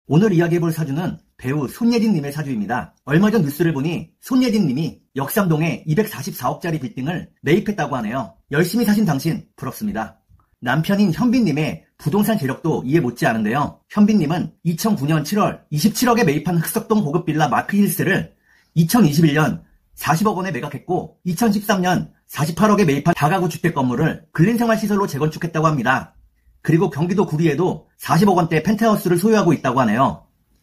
오늘 이야기해볼 사주는 배우 손예진님의 사주입니다. 얼마 전 뉴스를 보니 손예진님이 역삼동에 244억짜리 빌딩을 매입했다고 하네요. 열심히 사신 당신 부럽습니다. 남편인 현빈님의 부동산 재력도 이해 못지 않은데요. 현빈님은 2009년 7월 27억에 매입한 흑석동 고급 빌라 마크힐스를 2021년 40억 원에 매각했고 2013년 48억에 매입한 다가구 주택 건물을 근린생활시설로 재건축했다고 합니다. 그리고 경기도 구리에도 40억 원대 펜트하우스를 소유하고 있다고 하네요.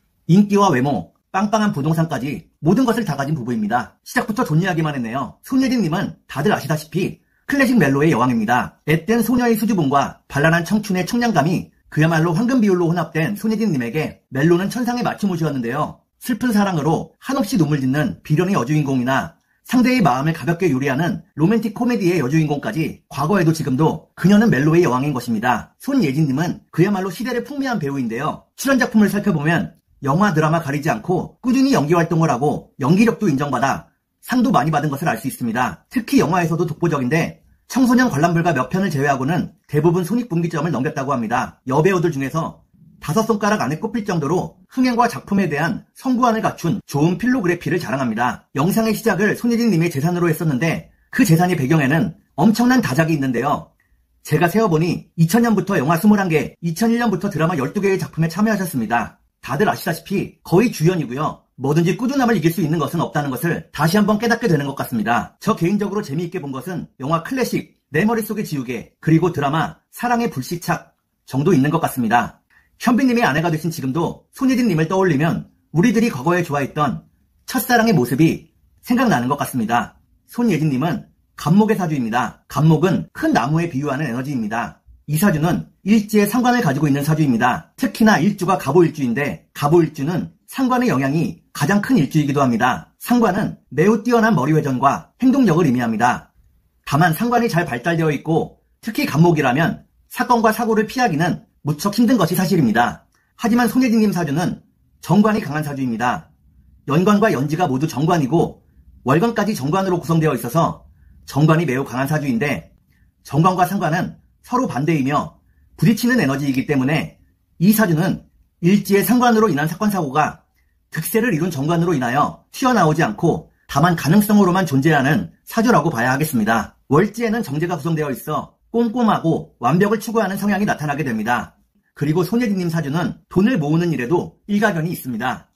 인기와 외모, 빵빵한 부동산까지 모든 것을 다 가진 부부입니다. 시작부터 돈 이야기만 했네요. 손예진님은 다들 아시다시피 클래식 멜로의 여왕입니다. 앳된 소녀의 수줍음과 발랄한 청춘의 청량감이 그야말로 황금 비율로 혼합된 손예진님에게 멜로는 천상의 맞춤옷이었는데요. 슬픈 사랑으로 한없이 눈물 짓는 비련의 여주인공이나 상대의 마음을 가볍게 요리하는 로맨틱 코미디의 여주인공까지 과거에도 지금도 그녀는 멜로의 여왕인 것입니다. 손예진님은 그야말로 시대를 풍미한 배우인데요. 출연 작품을 살펴보면 영화, 드라마 가리지 않고 꾸준히 연기 활동을 하고 연기력도 인정받아 상도 많이 받은 것을 알 수 있습니다. 특히 영화에서도 독보적인데 청소년 관람불가 몇 편을 제외하고는 대부분 손익분기점을 넘겼다고 합니다. 여배우들 중에서 5손가락 안에 꼽힐 정도로 흥행과 작품에 대한 성구안을 갖춘 좋은 필로그래피를 자랑합니다. 영상의 시작을 손예진님의 재산으로 했었는데 그 재산의 배경에는 엄청난 다작이 있는데요. 제가 세어보니 2000년부터 영화 21개, 2001년부터 드라마 12개의 작품에 참여하셨습니다. 다들 아시다시피 거의 주연이고요. 뭐든지 꾸준함을 이길 수 있는 것은 없다는 것을 다시 한번 깨닫게 되는 것 같습니다. 저 개인적으로 재미있게 본 것은 영화 클래식, 내 머릿속의 지우개, 그리고 드라마 사랑의 불시착 정도 있는 것 같습니다. 현빈님의 아내가 되신 지금도 손예진님을 떠올리면 우리들이 과거에 좋아했던 첫사랑의 모습이 생각나는 것 같습니다. 손예진님은 갑목의 사주입니다. 갑목은 큰 나무에 비유하는 에너지입니다. 이 사주는 일지의 상관을 가지고 있는 사주입니다. 특히나 일주가 갑오일주인데 갑오일주는 상관의 영향이 가장 큰 일주이기도 합니다. 상관은 매우 뛰어난 머리회전과 행동력을 의미합니다. 다만 상관이 잘 발달되어 있고 특히 갑목이라면 사건과 사고를 피하기는 무척 힘든 것이 사실입니다. 하지만 손예진님 사주는 정관이 강한 사주입니다. 연관과 연지가 모두 정관이고 월관까지 정관으로 구성되어 있어서 정관이 매우 강한 사주인데 정관과 상관은 서로 반대이며 부딪히는 에너지이기 때문에 이 사주는 일지의 상관으로 인한 사건 사고가 득세를 이룬 정관으로 인하여 튀어나오지 않고 다만 가능성으로만 존재하는 사주라고 봐야 하겠습니다. 월지에는 정제가 구성되어 있어 꼼꼼하고 완벽을 추구하는 성향이 나타나게 됩니다. 그리고 손예진님 사주는 돈을 모으는 일에도 일가견이 있습니다.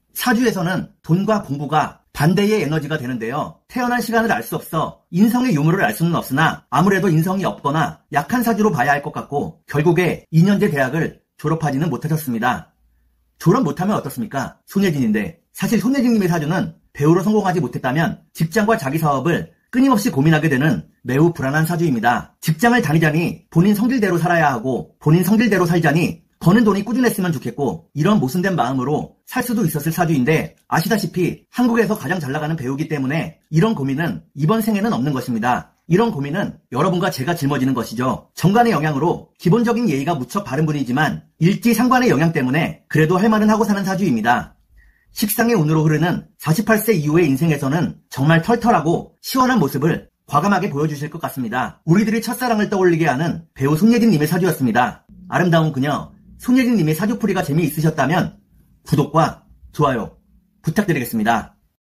사주에서는 돈과 공부가 반대의 에너지가 되는데요. 태어난 시간을 알 수 없어 인성의 유무를 알 수는 없으나 아무래도 인성이 없거나 약한 사주로 봐야 할 것 같고 결국에 2년제 대학을 졸업하지는 못하셨습니다. 졸업 못하면 어떻습니까? 손예진인데. 사실 손예진님의 사주는 배우로 성공하지 못했다면 직장과 자기 사업을 끊임없이 고민하게 되는 매우 불안한 사주입니다. 직장을 다니자니 본인 성질대로 살아야 하고 본인 성질대로 살자니 버는 돈이 꾸준했으면 좋겠고 이런 모순된 마음으로 살 수도 있었을 사주인데 아시다시피 한국에서 가장 잘 나가는 배우이기 때문에 이런 고민은 이번 생에는 없는 것입니다. 이런 고민은 여러분과 제가 짊어지는 것이죠. 정관의 영향으로 기본적인 예의가 무척 바른 분이지만 일지 상관의 영향 때문에 그래도 할 말은 하고 사는 사주입니다. 식상의 운으로 흐르는 48세 이후의 인생에서는 정말 털털하고 시원한 모습을 과감하게 보여주실 것 같습니다. 우리들이 첫사랑을 떠올리게 하는 배우 손예진님의 사주였습니다. 아름다운 그녀 손예진님의 사주풀이가 재미있으셨다면 구독과 좋아요 부탁드리겠습니다.